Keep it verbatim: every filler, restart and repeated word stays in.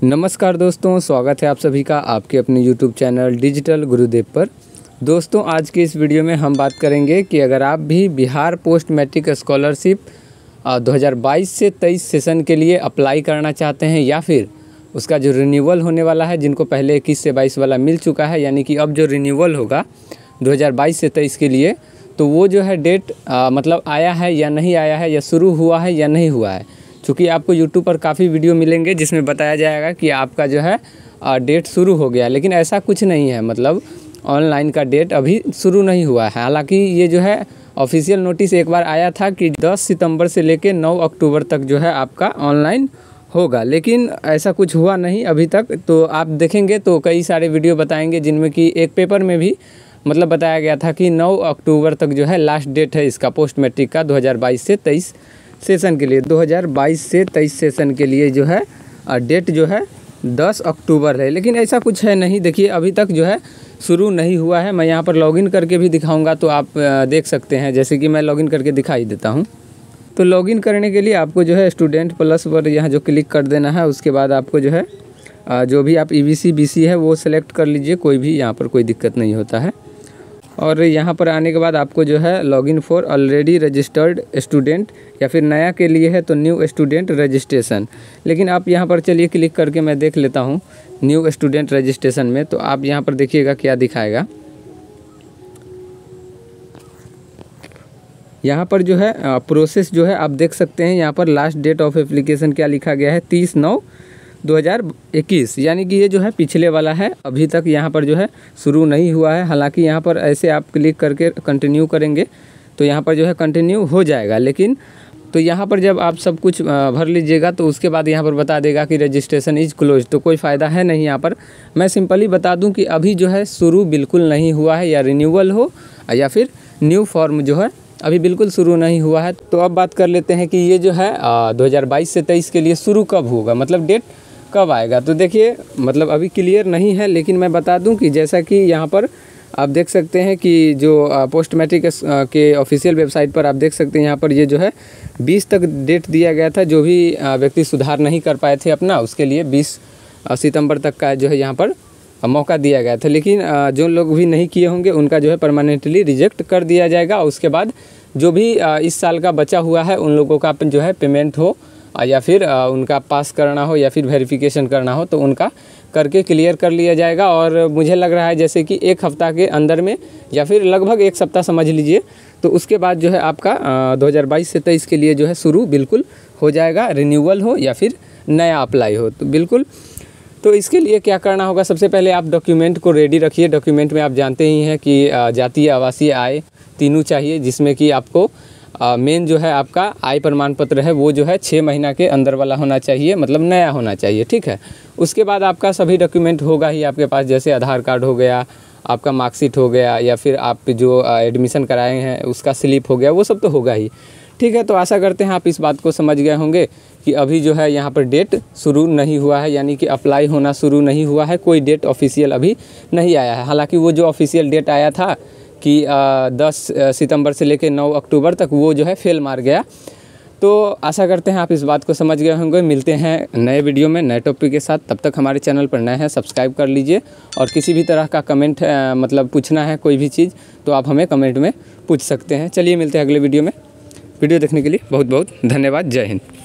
नमस्कार दोस्तों, स्वागत है आप सभी का आपके अपने यूट्यूब चैनल डिजिटल गुरुदेव पर। दोस्तों, आज के इस वीडियो में हम बात करेंगे कि अगर आप भी बिहार पोस्ट मैट्रिक स्कॉलरशिप दो हज़ार बाईस से तेईस सेशन के लिए अप्लाई करना चाहते हैं या फिर उसका जो रिन्यूअल होने वाला है, जिनको पहले इक्कीस से बाईस वाला मिल चुका है, यानी कि अब जो रिन्यूअल होगा दो हज़ार बाईस से तेईस के लिए, तो वो जो है डेट आ, मतलब आया है या नहीं आया है, या शुरू हुआ है या नहीं हुआ है। चूँकि आपको यूट्यूब पर काफ़ी वीडियो मिलेंगे जिसमें बताया जाएगा कि आपका जो है डेट शुरू हो गया, लेकिन ऐसा कुछ नहीं है। मतलब ऑनलाइन का डेट अभी शुरू नहीं हुआ है। हालांकि ये जो है ऑफिशियल नोटिस एक बार आया था कि दस सितंबर से लेकर नौ अक्टूबर तक जो है आपका ऑनलाइन होगा, लेकिन ऐसा कुछ हुआ नहीं अभी तक। तो आप देखेंगे तो कई सारे वीडियो बताएंगे जिनमें कि एक पेपर में भी मतलब बताया गया था कि नौ अक्टूबर तक जो है लास्ट डेट है इसका पोस्ट मैट्रिक का दो हज़ार बाईस से तेईस सेशन के लिए। दो हज़ार बाईस से तेईस सेशन के लिए जो है डेट जो है दस अक्टूबर है, लेकिन ऐसा कुछ है नहीं। देखिए, अभी तक जो है शुरू नहीं हुआ है। मैं यहाँ पर लॉगिन करके भी दिखाऊंगा तो आप देख सकते हैं। जैसे कि मैं लॉगिन करके दिखाई देता हूँ। तो लॉगिन करने के लिए आपको जो है स्टूडेंट प्लस पर यहाँ जो क्लिक कर देना है। उसके बाद आपको जो है जो भी आप E B C B C है वो सेलेक्ट कर लीजिए, कोई भी, यहाँ पर कोई दिक्कत नहीं होता है। और यहाँ पर आने के बाद आपको जो है login for already registered student, या फिर नया के लिए है तो न्यू स्टूडेंट रजिस्ट्रेशन। लेकिन आप यहाँ पर चलिए क्लिक करके मैं देख लेता हूँ न्यू स्टूडेंट रजिस्ट्रेशन में। तो आप यहाँ पर देखिएगा क्या दिखाएगा। यहाँ पर जो है प्रोसेस जो है आप देख सकते हैं। यहाँ पर लास्ट डेट ऑफ एप्लीकेशन क्या लिखा गया है, तीस नौ दो हज़ार इक्कीस, यानी कि ये जो है पिछले वाला है। अभी तक यहाँ पर जो है शुरू नहीं हुआ है। हालांकि यहाँ पर ऐसे आप क्लिक करके कंटिन्यू करेंगे तो यहाँ पर जो है कंटिन्यू हो जाएगा। लेकिन तो यहाँ पर जब आप सब कुछ भर लीजिएगा तो उसके बाद यहाँ पर बता देगा कि रजिस्ट्रेशन इज़ क्लोज। तो कोई फ़ायदा है नहीं यहाँ पर। मैं सिंपली बता दूँ कि अभी जो है शुरू बिल्कुल नहीं हुआ है, या रिन्यूअल हो या फिर न्यू फॉर्म जो है अभी बिल्कुल शुरू नहीं हुआ है। तो अब बात कर लेते हैं कि ये जो है दो हज़ार बाईस से तेईस के लिए शुरू कब होगा, मतलब डेट कब आएगा। तो देखिए, मतलब अभी क्लियर नहीं है, लेकिन मैं बता दूं कि जैसा कि यहाँ पर आप देख सकते हैं कि जो पोस्ट मैट्रिक के ऑफिशियल वेबसाइट पर आप देख सकते हैं, यहाँ पर ये जो है बीस तक डेट दिया गया था। जो भी व्यक्ति सुधार नहीं कर पाए थे अपना, उसके लिए बीस सितंबर तक का जो है यहाँ पर मौका दिया गया था। लेकिन जो लोग भी नहीं किए होंगे उनका जो है परमानेंटली रिजेक्ट कर दिया जाएगा। उसके बाद जो भी इस साल का बचा हुआ है उन लोगों का जो है पेमेंट हो, या फिर उनका पास करना हो या फिर वेरिफिकेशन करना हो, तो उनका करके क्लियर कर लिया जाएगा। और मुझे लग रहा है जैसे कि एक हफ़्ता के अंदर में, या फिर लगभग एक सप्ताह समझ लीजिए, तो उसके बाद जो है आपका दो हज़ार बाईस से तेईस के लिए जो है शुरू बिल्कुल हो जाएगा, रिन्यूअल हो या फिर नया अप्लाई हो। तो बिल्कुल, तो इसके लिए क्या करना होगा, सबसे पहले आप डॉक्यूमेंट को रेडी रखिए। डॉक्यूमेंट में आप जानते ही हैं कि जातीय, आवासीय, आय तीनों चाहिए, जिसमें कि आपको मेन uh, जो है आपका आय प्रमाण पत्र है वो जो है छः महीना के अंदर वाला होना चाहिए, मतलब नया होना चाहिए, ठीक है। उसके बाद आपका सभी डॉक्यूमेंट होगा ही आपके पास, जैसे आधार कार्ड हो गया, आपका मार्कशीट हो गया, या फिर आप जो एडमिशन कराए हैं उसका स्लिप हो गया, वो सब तो होगा ही, ठीक है। तो आशा करते हैं आप इस बात को समझ गए होंगे कि अभी जो है यहाँ पर डेट शुरू नहीं हुआ है, यानी कि अप्लाई होना शुरू नहीं हुआ है। कोई डेट ऑफिशियल अभी नहीं आया है। हालाँकि वो जो ऑफिशियल डेट आया था कि दस सितंबर से लेकर नौ अक्टूबर तक, वो जो है फेल मार गया। तो आशा करते हैं आप इस बात को समझ गए होंगे। मिलते हैं नए वीडियो में नए टॉपिक के साथ। तब तक हमारे चैनल पर नए हैं सब्सक्राइब कर लीजिए। और किसी भी तरह का कमेंट मतलब पूछना है कोई भी चीज़, तो आप हमें कमेंट में पूछ सकते हैं। चलिए, मिलते हैं अगले वीडियो में। वीडियो देखने के लिए बहुत बहुत धन्यवाद। जय हिंद।